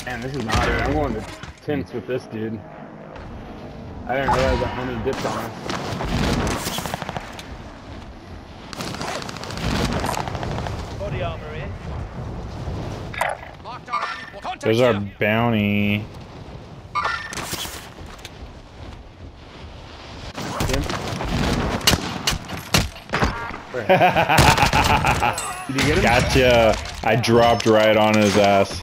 Man, this is not it. I'm going to tints with this dude. I didn't realize that homie dipped on us. Body armor in. There's our bounty. Did you get him? Gotcha. I dropped right on his ass.